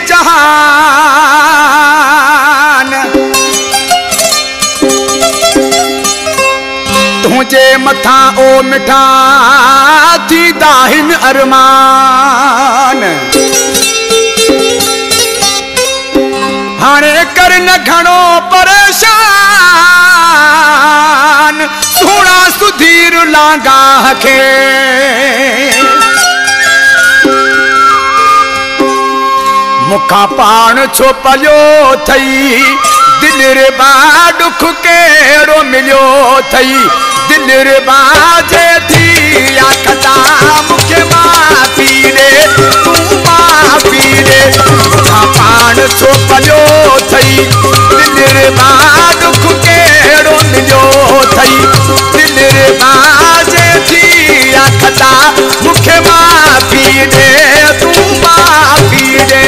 जहान तुझे मथा ओ मिठा थी दाहिन अरमान हाणे कर न घणो परेशान सोना सुधीर लांगा के मुखा पान छो पलियो थई दिल रे बा दुख केड़ो मिलियो थई दिल रे बाजे थी आखता मुखे माफी दे तू माफी दे मुखा पान छो पलियो थई दिल रे बा दुख केड़ो मिलियो थई दिल रे बाजे थी आखता मुखे माफी दे तू माफी दे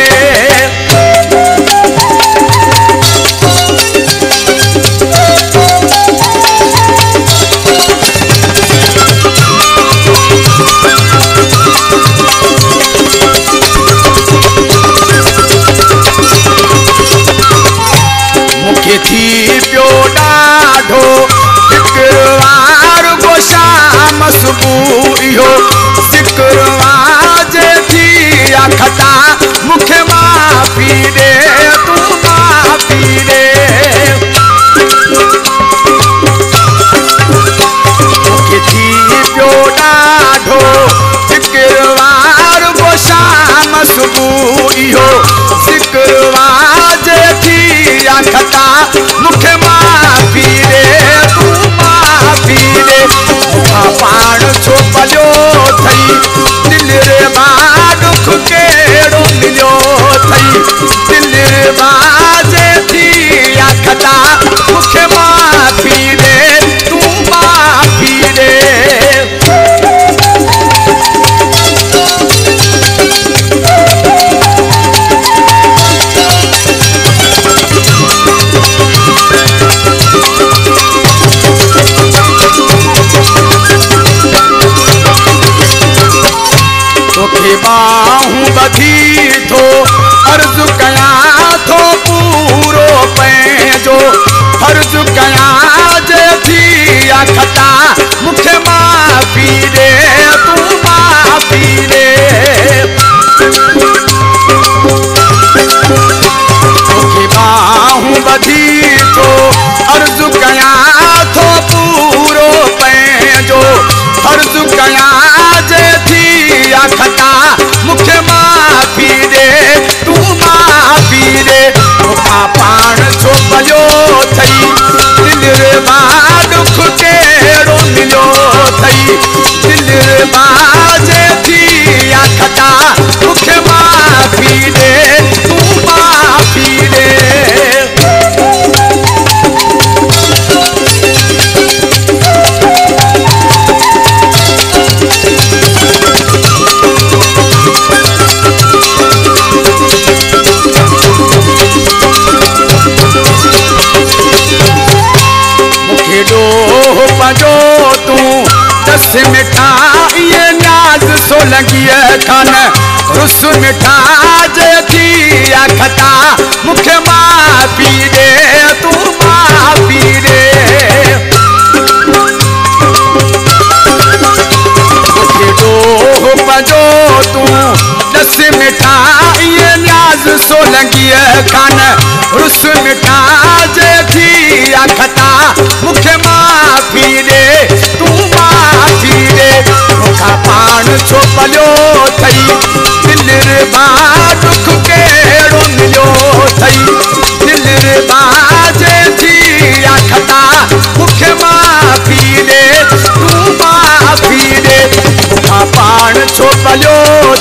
थी पियो ॾाढो ज़िक्रवार गो शाम सुबुह इहो ज़िक्रवार जे थी आखता मुखे माफ़ी दे तू माफ़ी दे मुखे थी पियो ॾाढो ज़िक्रवार गो शाम सुबुह इहो ज़िक्रवार जे थी आखता मुखे माफी दे तू माफी दे मुखा पान छो पलियो थई दिल रे बा दुख केड़ो मिलियो थई दिल रे बाजे थी आखता मुखे माफी दे तू माफी दे बाहूं बधी थो अर्ज कया थो पूरो पंहिंजो फर्ज कया जे थी आखता मुखे माफ़ी दे तू माफ़ी दे मुखे बाहूं बधी थो अर्ज कया थो पूरो पंहिंजो फर्ज कया जे थी आखता मुखे माफी दे तू माफी दे मुखा पान छो पलियो थई दिल रे बा दुख केड़ो मिलियो थई दिल रे बाजे थी आखता मुखे माफी दे तू माफी दे पजो तू दस मिठा ये नाज सोलंगिए खान रुस मिठा जे थी आखता मुखे माफी दे तू माफी दे पजो तू दस मिठा ये नाज सोलंगिए खान रुस मिठा जे थी आखता मुखे माफी दे तू माफी दे मुखा पान छो पलियो थई दिल रे बा दुख केड़ो मिलियो थई दिल रे बाजे थी आखता मुखे माफी दे तू माफी दे मुखा पान छो पलियो